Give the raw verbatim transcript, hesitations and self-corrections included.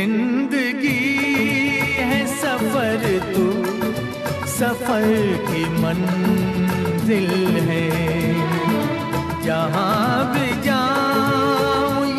जिंदगी है सफर, तू सफर की मंजिल है। जहाँ भी